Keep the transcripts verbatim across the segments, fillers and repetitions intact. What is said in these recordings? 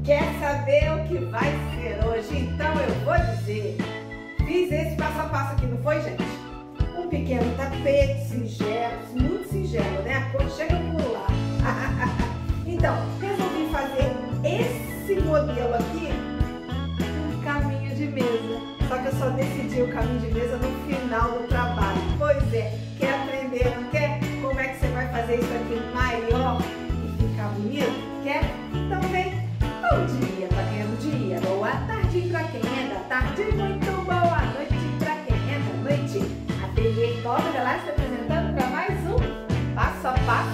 Quer saber o que vai ser hoje? Então eu vou dizer. Fiz esse passo a passo aqui, não foi, gente? Um pequeno tapete singelo, muito singelo, né? A cor chega por lá. Então, resolvi fazer esse modelo aqui, um caminho de mesa. Só que eu só decidi o caminho de mesa no final do trabalho. Pois é, quer aprender, não quer? Como é que você vai fazer isso aqui maior e ficar bonito? Quer? Então vem. Bom dia pra quem é do dia, boa tarde pra quem é da tarde, muito boa noite pra quem é da noite. A T V Cobra Galáxia apresentando para mais um Passo a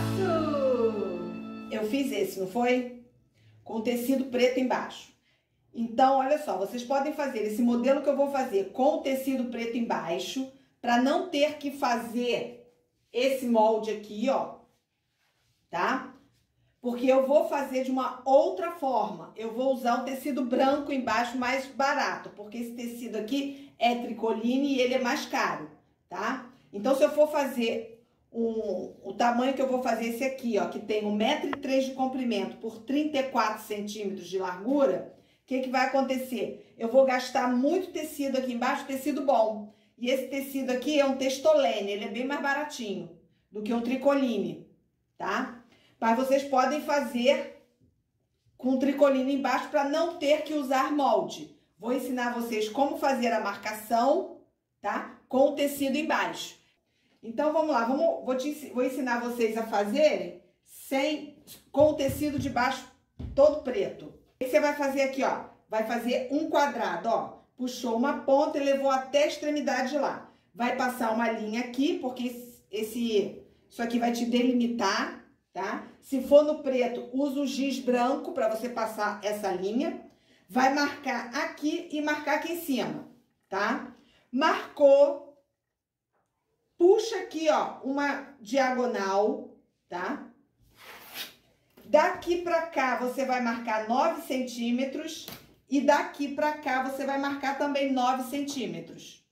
Passo. Eu fiz esse, não foi? Com tecido preto embaixo. Então, olha só, vocês podem fazer esse modelo que eu vou fazer com tecido preto embaixo, para não ter que fazer esse molde aqui, ó, tá? Porque eu vou fazer de uma outra forma. Eu vou usar um tecido branco embaixo mais barato, porque esse tecido aqui é tricoline e ele é mais caro, tá? Então, se eu for fazer um, o tamanho que eu vou fazer esse aqui, ó, que tem um metro e três de comprimento por trinta e quatro centímetros de largura, o que que vai acontecer? Eu vou gastar muito tecido aqui embaixo, tecido bom. E esse tecido aqui é um Testolene, ele é bem mais baratinho do que um tricoline, tá? Mas vocês podem fazer com tricoline embaixo para não ter que usar molde. Vou ensinar vocês como fazer a marcação, tá? Com o tecido embaixo. Então, vamos lá. Vamos, vou, te, vou ensinar vocês a fazerem sem, com o tecido de baixo todo preto. O que você vai fazer aqui, ó? Vai fazer um quadrado, ó. Puxou uma ponta e levou até a extremidade lá. Vai passar uma linha aqui, porque esse, isso aqui vai te delimitar, tá? Se for no preto, usa o giz branco para você passar essa linha. Vai marcar aqui e marcar aqui em cima, tá? Marcou, puxa aqui, ó, uma diagonal, tá? Daqui pra cá você vai marcar nove centímetros e daqui pra cá você vai marcar também nove centímetros.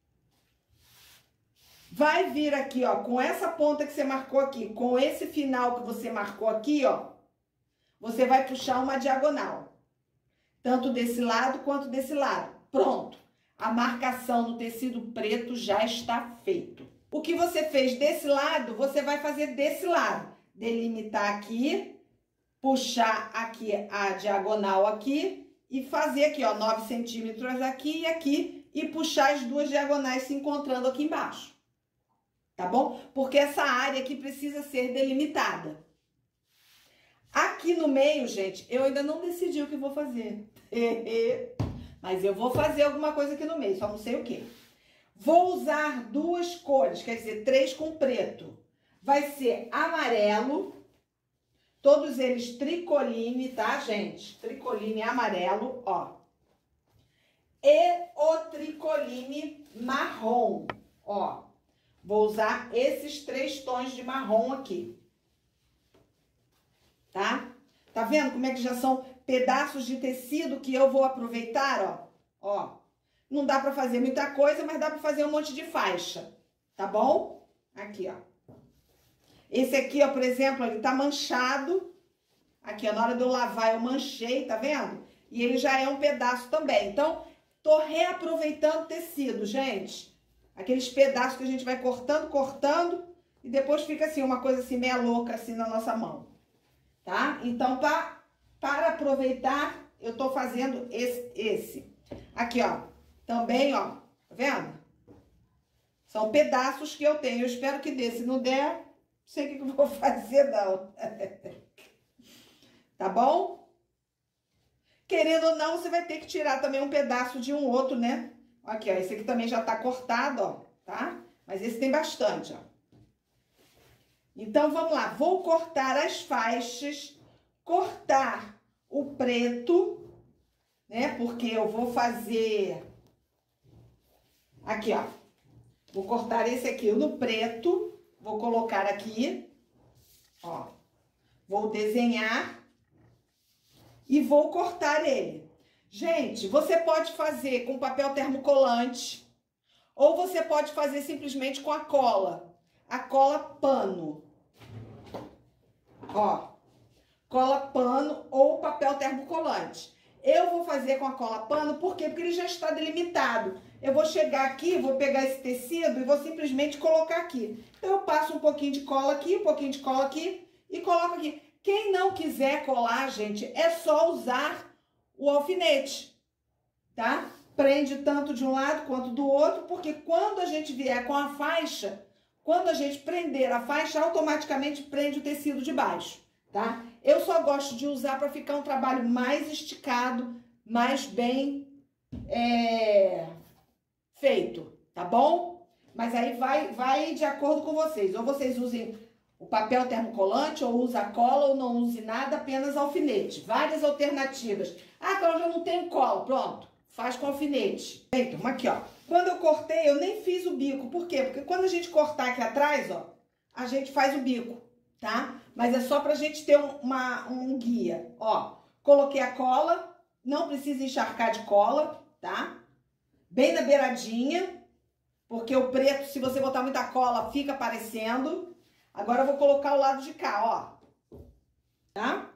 Vai vir aqui, ó, com essa ponta que você marcou aqui, com esse final que você marcou aqui, ó, você vai puxar uma diagonal. Tanto desse lado quanto desse lado. Pronto. A marcação no tecido preto já está feito. O que você fez desse lado, você vai fazer desse lado. Delimitar aqui, puxar aqui a diagonal aqui e fazer aqui, ó, nove centímetros aqui e aqui e puxar as duas diagonais se encontrando aqui embaixo. Tá bom? Porque essa área aqui precisa ser delimitada. Aqui no meio, gente, eu ainda não decidi o que vou fazer. Mas eu vou fazer alguma coisa aqui no meio, só não sei o que. Vou usar duas cores, quer dizer, três com preto. Vai ser amarelo, todos eles tricoline, tá, gente? Tricoline amarelo, ó. E o tricoline marrom, ó. Vou usar esses três tons de marrom aqui. Tá? Tá vendo como é que já são pedaços de tecido que eu vou aproveitar, ó? Ó. Não dá pra fazer muita coisa, mas dá pra fazer um monte de faixa. Tá bom? Aqui, ó. Esse aqui, ó, por exemplo, ele tá manchado. Aqui, ó, na hora de eu lavar, eu manchei, tá vendo? E ele já é um pedaço também. Então, tô reaproveitando tecido, gente. Aqueles pedaços que a gente vai cortando, cortando, e depois fica assim, uma coisa assim, meia louca, assim, na nossa mão. Tá? Então, pra, para aproveitar, eu tô fazendo esse, esse. Aqui, ó. Também, ó. Tá vendo? São pedaços que eu tenho. Eu espero que dê. Se não der, não sei o que eu vou fazer, não. Tá bom? Querendo ou não, você vai ter que tirar também um pedaço de um outro, né? Aqui, ó. Esse aqui também já tá cortado, ó. Tá? Mas esse tem bastante, ó. Então, vamos lá. Vou cortar as faixas, cortar o preto, né? Porque eu vou fazer... Aqui, ó. Vou cortar esse aqui no preto. Vou colocar aqui, ó. Vou desenhar e vou cortar ele. Gente, você pode fazer com papel termocolante ou você pode fazer simplesmente com a cola. A cola pano. Ó, cola pano ou papel papel termocolante. Eu vou fazer com a cola pano, por quê? Porque ele já está delimitado. Eu vou chegar aqui, vou pegar esse tecido e vou simplesmente colocar aqui. Então, eu passo um pouquinho de cola aqui, um pouquinho de cola aqui e coloco aqui. Quem não quiser colar, gente, é só usar o alfinete, tá? Prende tanto de um lado quanto do outro, porque quando a gente vier com a faixa, quando a gente prender a faixa, automaticamente prende o tecido de baixo, tá? Eu só gosto de usar para ficar um trabalho mais esticado, mais bem é, feito, tá bom? Mas aí vai, vai de acordo com vocês. Ou vocês usem o papel termocolante, ou usa cola, ou não use nada, apenas alfinete. Várias alternativas. Ah, então eu já não tenho cola. Pronto, faz com alfinete. Então, aqui, ó. Quando eu cortei, eu nem fiz o bico. Por quê? Porque quando a gente cortar aqui atrás, ó, a gente faz o bico, tá? Mas é só pra gente ter um, uma, um guia. Ó, coloquei a cola, não precisa encharcar de cola, tá? Bem na beiradinha, porque o preto, se você botar muita cola, fica aparecendo. Agora eu vou colocar o lado de cá, ó. Tá?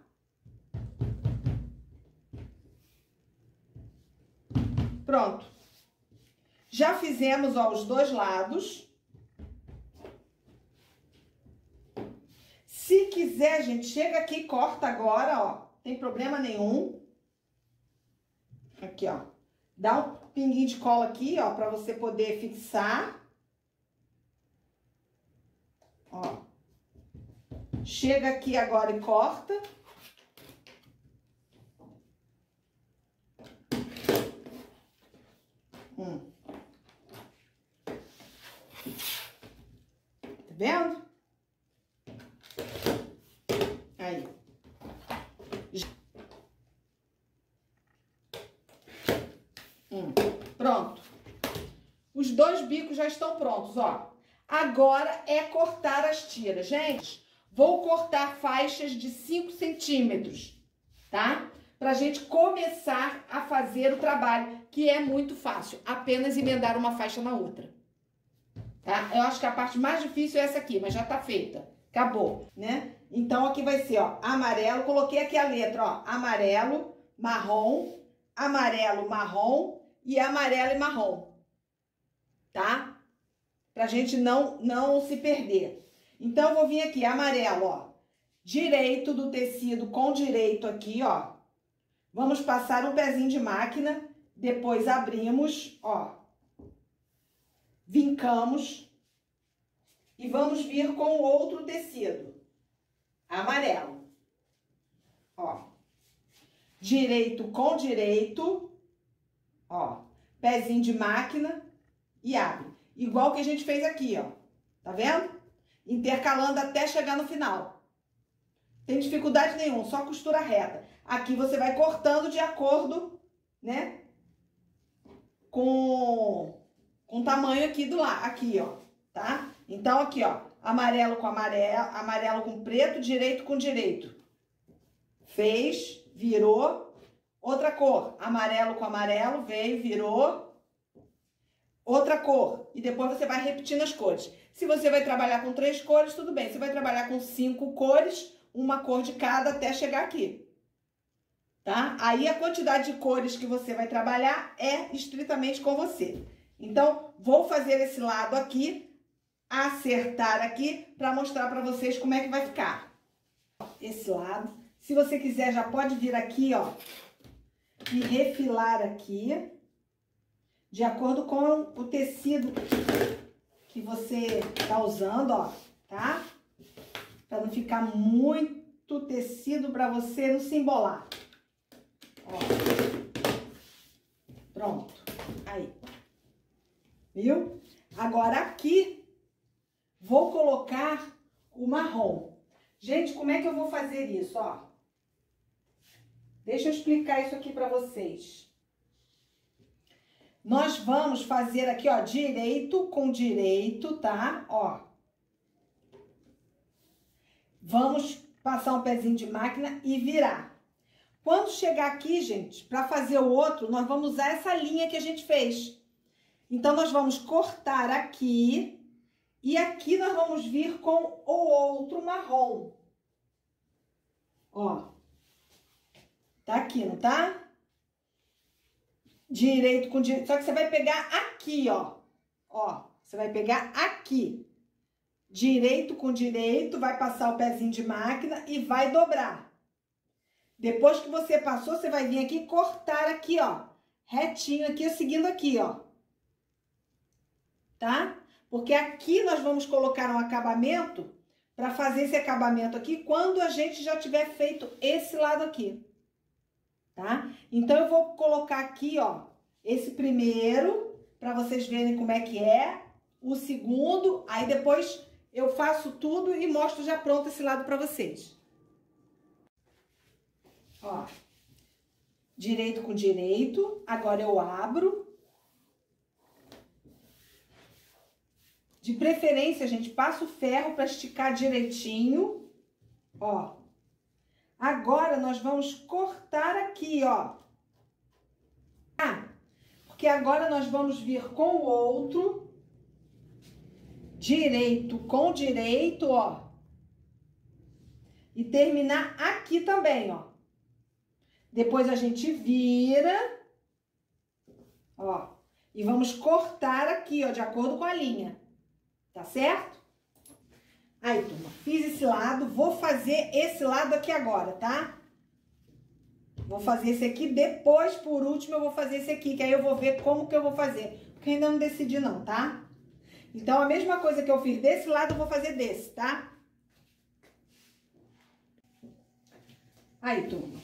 Pronto. Já fizemos, ó, os dois lados. Se quiser, gente, chega aqui e corta agora, ó. Não tem problema nenhum. Aqui, ó. Dá um pinguinho de cola aqui, ó, pra você poder fixar. Ó. Chega aqui agora e corta. Hum. Tá vendo? Aí. Hum. Pronto. Os dois bicos já estão prontos, ó. Agora é cortar as tiras. Gente, vou cortar faixas de cinco centímetros, tá? Pra gente começar a fazer o trabalho, que é muito fácil. Apenas emendar uma faixa na outra, tá? Eu acho que a parte mais difícil é essa aqui, mas já tá feita. Acabou, né? Então, aqui vai ser, ó, amarelo. Coloquei aqui a letra, ó, amarelo, marrom, amarelo, marrom e amarelo e marrom, tá? Pra gente não, não se perder. Então, eu vou vir aqui, amarelo, ó, direito do tecido com direito aqui, ó. Vamos passar um pezinho de máquina, depois abrimos, ó, vincamos e vamos vir com o outro tecido, amarelo, ó, direito com direito, ó, pezinho de máquina e abre. Igual que a gente fez aqui, ó, tá vendo? Intercalando até chegar no final. Tem dificuldade nenhuma, só costura reta. Aqui você vai cortando de acordo, né, com, com o tamanho aqui do lado, aqui, ó, tá? Então, aqui, ó, amarelo com amarelo, amarelo com preto, direito com direito. Fez, virou. Outra cor, amarelo com amarelo, veio, virou. Outra cor. E depois você vai repetindo as cores. Se você vai trabalhar com três cores, tudo bem. Você vai trabalhar com cinco cores, uma cor de cada até chegar aqui, tá? Aí a quantidade de cores que você vai trabalhar é estritamente com você. Então, vou fazer esse lado aqui, acertar aqui, para mostrar para vocês como é que vai ficar. Esse lado. Se você quiser, já pode vir aqui, ó, e refilar aqui, de acordo com o tecido que você tá usando, ó, tá? Para não ficar muito tecido para você não se embolar. Ó. Pronto. Aí. Viu? Agora aqui vou colocar o marrom. Gente, como é que eu vou fazer isso, ó? Deixa eu explicar isso aqui para vocês. Nós vamos fazer aqui, ó, direito com direito, tá? Ó. Vamos passar um pezinho de máquina e virar. Quando chegar aqui, gente, para fazer o outro, nós vamos usar essa linha que a gente fez. Então, nós vamos cortar aqui e aqui nós vamos vir com o outro marrom. Ó. Tá aqui, não tá? Direito com direito. Só que você vai pegar aqui, ó. Ó, você vai pegar aqui. Direito com direito, vai passar o pezinho de máquina e vai dobrar. Depois que você passou, você vai vir aqui e cortar aqui, ó. Retinho aqui, seguindo aqui, ó. Tá? Porque aqui nós vamos colocar um acabamento para fazer esse acabamento aqui quando a gente já tiver feito esse lado aqui. Tá? Então, eu vou colocar aqui, ó, esse primeiro, para vocês verem como é que é. O segundo, aí depois eu faço tudo e mostro já pronto esse lado para vocês. Ó, direito com direito, agora eu abro. De preferência, gente, passa o ferro para esticar direitinho, ó. Agora, nós vamos cortar aqui, ó. Ah, porque agora nós vamos vir com o outro, direito com direito, ó. E terminar aqui também, ó. Depois a gente vira, ó. E vamos cortar aqui, ó, de acordo com a linha. Tá certo? Aí, turma, fiz esse lado, vou fazer esse lado aqui agora, tá? Vou fazer esse aqui, depois, por último, eu vou fazer esse aqui, que aí eu vou ver como que eu vou fazer, porque ainda não decidi não, tá? Então, a mesma coisa que eu fiz desse lado, eu vou fazer desse, tá? Aí, turma.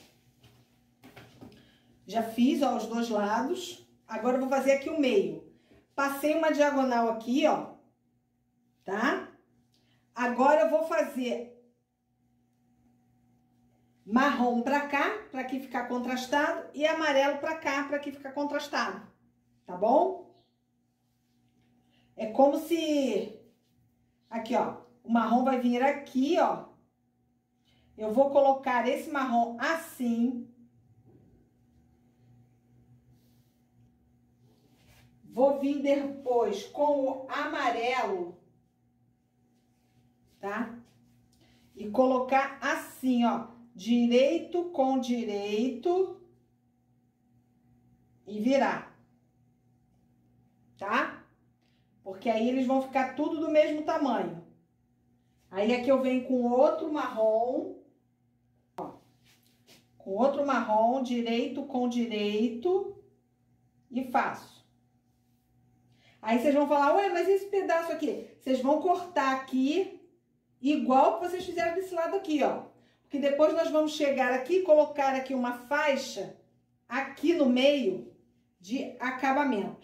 Já fiz, ó, os dois lados. Agora, eu vou fazer aqui o meio. Passei uma diagonal aqui, ó. Tá? Agora eu vou fazer marrom pra cá, pra aqui ficar contrastado, e amarelo pra cá, pra aqui ficar contrastado. Tá bom? É como se... Aqui, ó. O marrom vai vir aqui, ó. Eu vou colocar esse marrom assim. Vou vir depois com o amarelo. Tá? E colocar assim, ó, direito com direito e virar, tá? Porque aí eles vão ficar tudo do mesmo tamanho. Aí aqui eu venho com outro marrom, ó, com outro marrom, direito com direito e faço. Aí vocês vão falar, ué, mas esse pedaço aqui? Vocês vão cortar aqui, igual que vocês fizeram desse lado aqui, ó. Porque depois nós vamos chegar aqui e colocar aqui uma faixa aqui no meio de acabamento.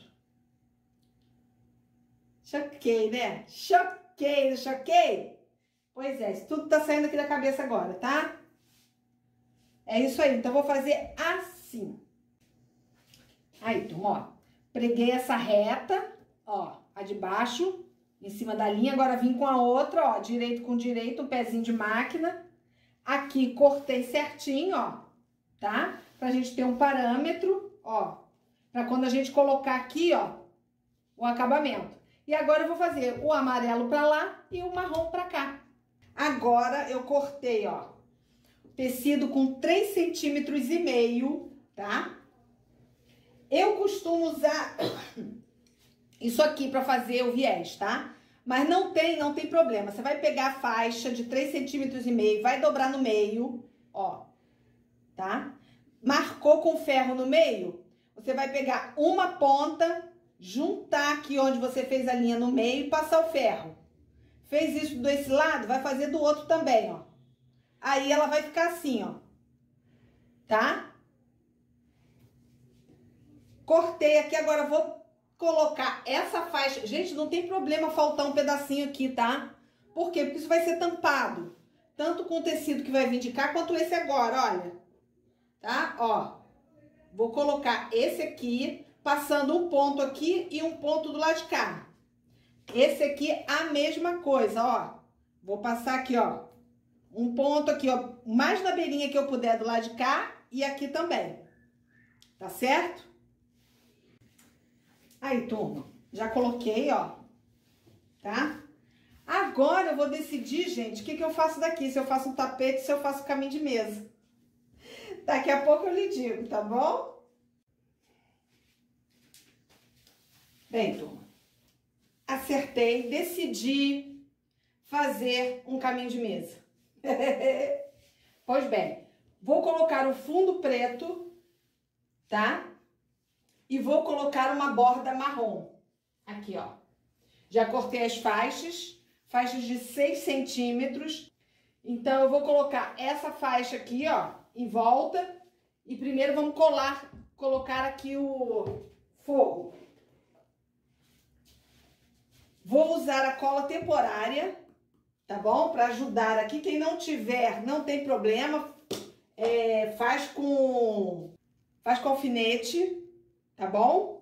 Choquei, né? Choquei, não choquei? Pois é, isso tudo tá saindo aqui da cabeça agora, tá? É isso aí, então eu vou fazer assim. Aí, turma, ó. Preguei essa reta, ó, a de baixo, em cima da linha, agora vim com a outra, ó, direito com direito, um pezinho de máquina. Aqui cortei certinho, ó, tá? Pra gente ter um parâmetro, ó, pra quando a gente colocar aqui, ó, o acabamento. E agora eu vou fazer o amarelo pra lá e o marrom pra cá. Agora eu cortei, ó, tecido com três centímetros e meio, tá? Eu costumo usar isso aqui pra fazer o viés, tá? Mas não tem, não tem problema. Você vai pegar a faixa de três centímetros e meio, vai dobrar no meio, ó, tá? Marcou com ferro no meio, você vai pegar uma ponta, juntar aqui onde você fez a linha no meio e passar o ferro. Fez isso desse lado, vai fazer do outro também, ó. Aí ela vai ficar assim, ó, tá? Cortei aqui, agora vou colocar essa faixa. Gente, não tem problema faltar um pedacinho aqui, tá? Por quê? Porque isso vai ser tampado. Tanto com o tecido que vai vir de cá, quanto esse agora, olha. Tá? Ó. Vou colocar esse aqui, passando um ponto aqui e um ponto do lado de cá. Esse aqui, a mesma coisa, ó. Vou passar aqui, ó. Um ponto aqui, ó. Mais na beirinha que eu puder do lado de cá e aqui também. Tá certo? Aí, turma, já coloquei, ó, tá? Agora eu vou decidir, gente, o que que eu faço daqui, se eu faço um tapete, se eu faço caminho de mesa. Daqui a pouco eu lhe digo, tá bom? Bem, turma, acertei, decidi fazer um caminho de mesa. Pois bem, vou colocar o fundo preto, tá? E vou colocar uma borda marrom. Aqui, ó. Já cortei as faixas, faixas de seis centímetros. Então, eu vou colocar essa faixa aqui, ó, em volta. E primeiro vamos colar, colocar aqui o forro. Vou usar a cola temporária, tá bom? Para ajudar aqui. Quem não tiver, não tem problema. É, faz com, faz com alfinete, tá bom?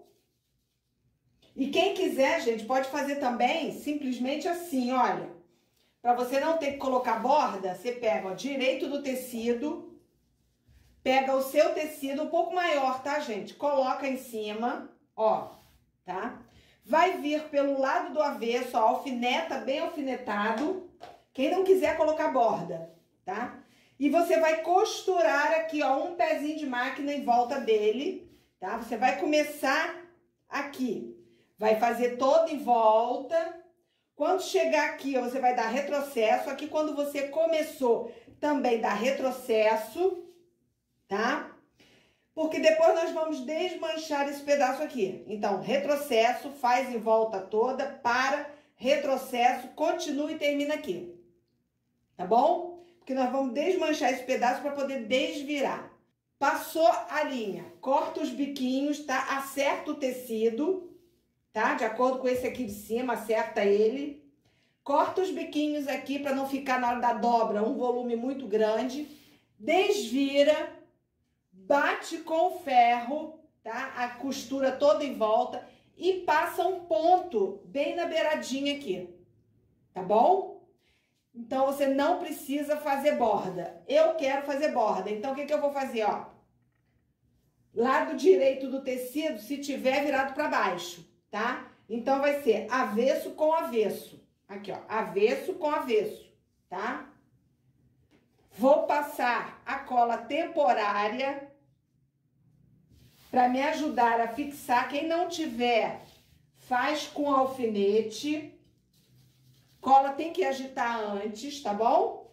E quem quiser, gente, pode fazer também simplesmente assim, olha. Para você não ter que colocar borda, você pega, ó, direito do tecido, pega o seu tecido um pouco maior, tá, gente? Coloca em cima, ó, tá? Vai vir pelo lado do avesso, ó, alfineta bem alfinetado. Quem não quiser colocar borda, tá? E você vai costurar aqui, ó, um pezinho de máquina em volta dele, tá? Você vai começar aqui. Vai fazer todo em volta. Quando chegar aqui, ó, você vai dar retrocesso. Aqui, quando você começou, também dá retrocesso, tá? Porque depois nós vamos desmanchar esse pedaço aqui. Então, retrocesso, faz em volta toda, para, retrocesso, continua e termina aqui. Tá bom? Porque nós vamos desmanchar esse pedaço para poder desvirar. Passou a linha, corta os biquinhos, tá? Acerta o tecido. Tá? De acordo com esse aqui de cima, acerta ele. Corta os biquinhos aqui para não ficar na hora da dobra um volume muito grande. Desvira, bate com o ferro, tá? A costura toda em volta e passa um ponto bem na beiradinha aqui, tá bom? Então, você não precisa fazer borda. Eu quero fazer borda, então o que que eu vou fazer, ó? Lado direito do tecido, se tiver virado para baixo. Tá? Então, vai ser avesso com avesso. Aqui, ó, avesso com avesso, tá? Vou passar a cola temporária para me ajudar a fixar. Quem não tiver, faz com alfinete. Cola tem que agitar antes, tá bom?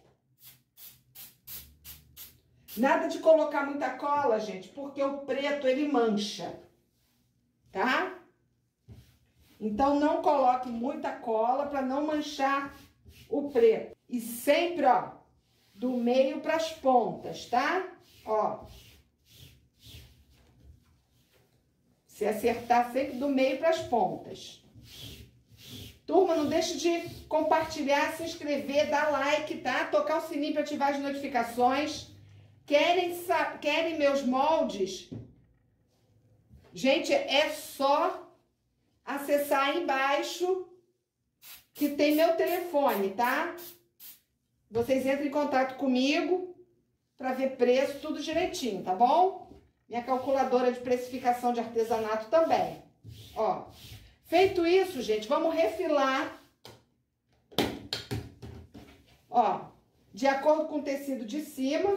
Nada de colocar muita cola, gente, porque o preto, ele mancha, tá? Então, não coloque muita cola para não manchar o preto. E sempre, ó, do meio para as pontas, tá? Ó. Se acertar sempre do meio para as pontas. Turma, não deixe de compartilhar, se inscrever, dar like, tá? Tocar o sininho para ativar as notificações. Querem, querem meus moldes? Gente, é só acessar aí embaixo que tem meu telefone, tá? Vocês entram em contato comigo para ver preço, tudo direitinho, tá bom? Minha calculadora de precificação de artesanato também. Ó, feito isso, gente, vamos refilar. Ó, de acordo com o tecido de cima.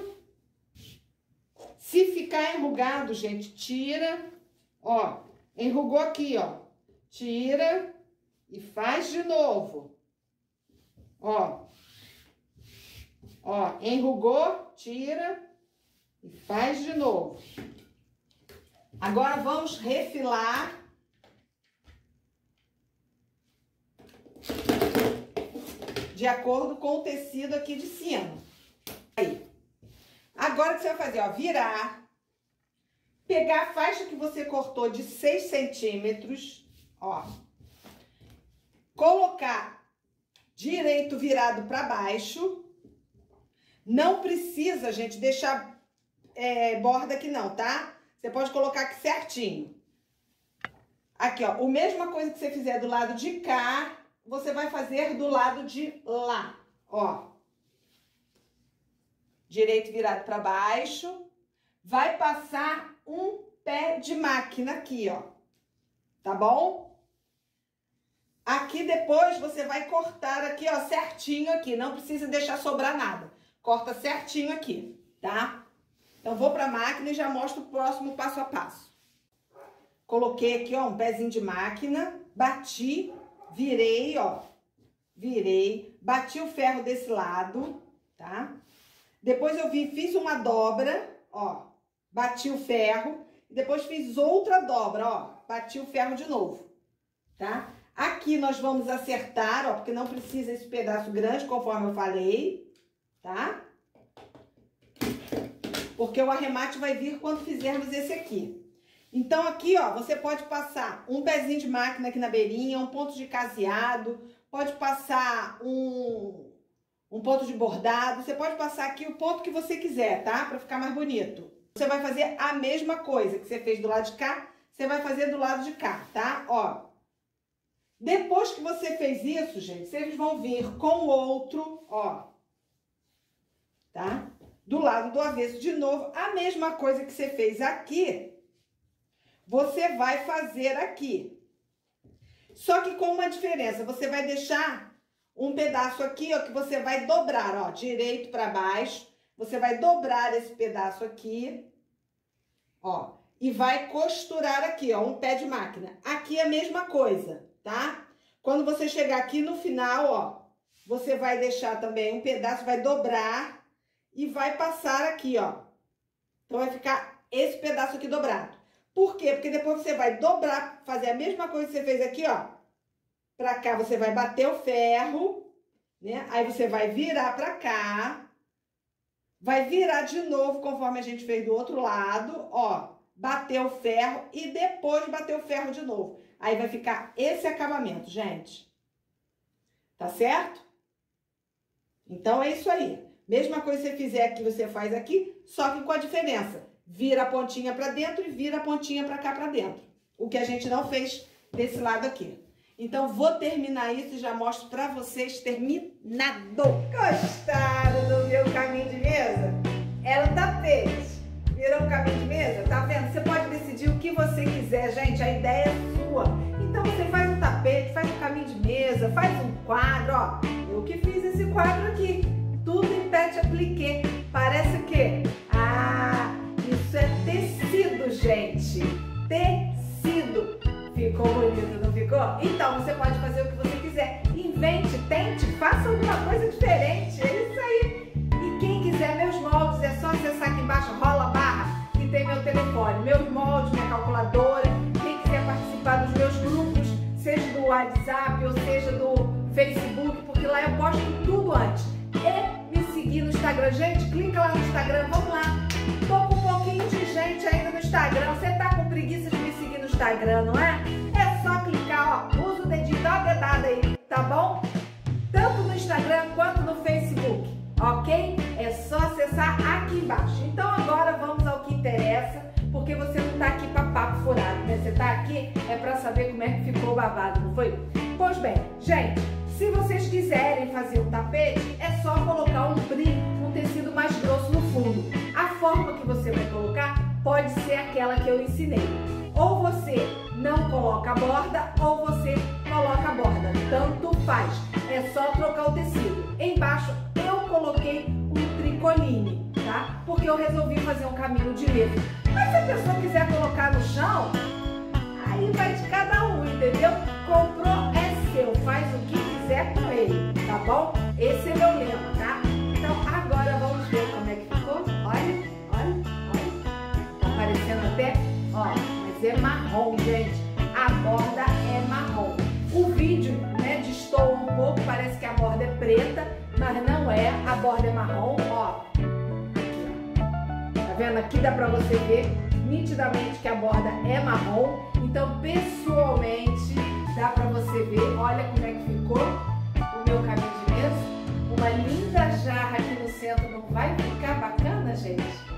Se ficar enrugado, gente, tira. Ó, enrugou aqui, ó. Tira e faz de novo. Ó. Ó, enrugou, tira e faz de novo. Agora vamos refilar. De acordo com o tecido aqui de cima. Aí. Agora o que você vai fazer, ó, virar. Pegar a faixa que você cortou de seis centímetros. Ó, colocar direito virado para baixo. Não precisa, gente, deixar é, borda aqui não, tá? Você pode colocar aqui certinho. Aqui, ó, a mesma coisa que você fizer do lado de cá, você vai fazer do lado de lá, ó. Direito virado para baixo. Vai passar um pé de máquina aqui, ó. Tá bom? Aqui depois você vai cortar aqui, ó, certinho aqui. Não precisa deixar sobrar nada. Corta certinho aqui, tá? Então, vou para a máquina e já mostro o próximo passo a passo. Coloquei aqui, ó, um pezinho de máquina, bati, virei, ó, virei, bati o ferro desse lado, tá? Depois eu vi, fiz uma dobra, ó, bati o ferro, e depois fiz outra dobra, ó, bati o ferro de novo, tá? Aqui nós vamos acertar, ó, porque não precisa esse pedaço grande, conforme eu falei, tá? Porque o arremate vai vir quando fizermos esse aqui. Então, aqui, ó, você pode passar um pezinho de máquina aqui na beirinha, um ponto de caseado, pode passar um, um ponto de bordado, você pode passar aqui o ponto que você quiser, tá? Pra ficar mais bonito. Você vai fazer a mesma coisa que você fez do lado de cá, você vai fazer do lado de cá, tá? Ó. Depois que você fez isso, gente, vocês vão vir com o outro, ó, tá? Do lado do avesso de novo, a mesma coisa que você fez aqui, você vai fazer aqui. Só que com uma diferença, você vai deixar um pedaço aqui, ó, que você vai dobrar, ó, direito para baixo. Você vai dobrar esse pedaço aqui, ó, e vai costurar aqui, ó, um pé de máquina. Aqui é a mesma coisa, tá? Quando você chegar aqui no final, ó, você vai deixar também um pedaço, vai dobrar e vai passar aqui, ó. Então, vai ficar esse pedaço aqui dobrado. Por quê? Porque depois você vai dobrar, fazer a mesma coisa que você fez aqui, ó. Pra cá, você vai bater o ferro, né? Aí, você vai virar pra cá. Vai virar de novo, conforme a gente fez do outro lado, ó. Bater o ferro e depois bater o ferro de novo. Aí, vai ficar esse acabamento, gente. Tá certo? Então, é isso aí. Mesma coisa que você fizer aqui, você faz aqui, só que com a diferença. Vira a pontinha pra dentro e vira a pontinha pra cá pra dentro. O que a gente não fez desse lado aqui. Então, vou terminar isso e já mostro pra vocês terminado. Gostaram do meu caminho de mesa? Era um tapete. Virou um caminho de mesa? Tá vendo? Você pode decidir o que você quiser, gente. A ideia é sua. Então, você faz um tapete, faz um caminho de mesa, faz um quadro, ó. Eu que fiz esse quadro aqui. Tudo em pet appliqué. Parece o quê? Ah, isso é tecido, gente. Tecido. Ficou bonito, não ficou? Então, você pode fazer o que você quiser. Invente, tente, faça alguma coisa diferente. É isso aí. E quem quiser meus moldes, é só acessar aqui embaixo, rola barra, que tem meu telefone, meus moldes, minha calculadora. Quem quiser participar dos meus grupos, seja do WhatsApp ou seja do Facebook, porque lá eu posto tudo antes. E me seguir no Instagram. Gente, clica lá no Instagram, vamos lá. Tô com um pouquinho de gente ainda no Instagram. Você tá com preguiça de me seguir no Instagram, não é? É só clicar, ó. Usa o dedinho, dá uma dedada aí, tá bom? Tanto no Instagram quanto no Facebook, ok? É só acessar aqui embaixo. Então agora vamos ao que interessa, porque você não tá aqui pra papo furado, né? Você tá aqui é pra saber como é que ficou o babado, não foi? Pois bem, gente, se vocês quiserem fazer um tapete, é só colocar um brim, um tecido mais grosso no fundo. A forma que você vai colocar pode ser aquela que eu ensinei. Ou você não coloca a borda, ou você coloca a borda. Tanto faz. É só trocar o tecido. Embaixo eu coloquei um tricoline, tá? Porque eu resolvi fazer um caminho de mesa. Mas se a pessoa quiser colocar no chão, aí vai de cada um, entendeu? Comprou, é seu. Faz o que quiser com ele, tá bom? Esse é meu lema, tá? Então agora vamos ver como é que ficou. Olha, olha, olha. Tá aparecendo até, ó, mas é marrom, gente. A borda é marrom. O vídeo, né, destoa um pouco, parece que a borda é preta, mas não é. A borda é marrom, ó. Tá vendo? Aqui dá pra você ver nitidamente que a borda é marrom. Então, pessoalmente, dá pra você ver, olha como é que ficou o meu caminho de mesa. Uma linda jarra aqui no centro, não vai ficar bacana, gente?